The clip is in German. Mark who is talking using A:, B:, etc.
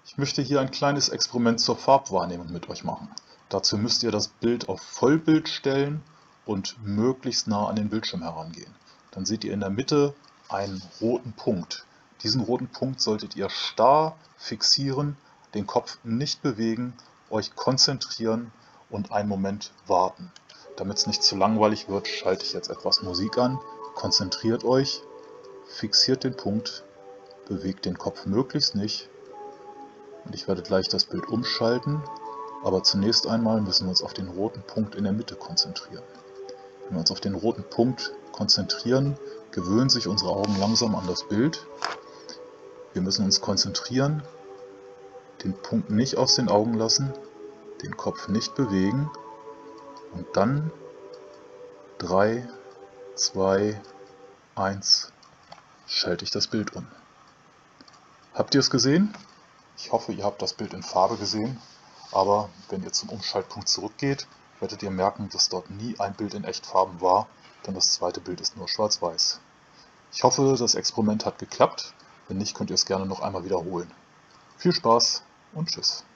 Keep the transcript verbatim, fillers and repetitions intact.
A: Ich möchte hier ein kleines Experiment zur Farbwahrnehmung mit euch machen. Dazu müsst ihr das Bild auf Vollbild stellen und möglichst nah an den Bildschirm herangehen. Dann seht ihr in der Mitte einen roten Punkt. Diesen roten Punkt solltet ihr starr fixieren, den Kopf nicht bewegen, euch konzentrieren und einen Moment warten. Damit es nicht zu langweilig wird, schalte ich jetzt etwas Musik an. Konzentriert euch, fixiert den Punkt, bewegt den Kopf möglichst nicht. Und ich werde gleich das Bild umschalten, aber zunächst einmal müssen wir uns auf den roten Punkt in der Mitte konzentrieren. Wenn wir uns auf den roten Punkt konzentrieren, gewöhnen sich unsere Augen langsam an das Bild. Wir müssen uns konzentrieren, den Punkt nicht aus den Augen lassen, den Kopf nicht bewegen und dann drei, zwei, eins schalte ich das Bild um. Habt ihr es gesehen? Ich hoffe, ihr habt das Bild in Farbe gesehen, aber wenn ihr zum Umschaltpunkt zurückgeht, werdet ihr merken, dass dort nie ein Bild in Echtfarben war, denn das zweite Bild ist nur schwarz-weiß. Ich hoffe, das Experiment hat geklappt. Wenn nicht, könnt ihr es gerne noch einmal wiederholen. Viel Spaß und tschüss.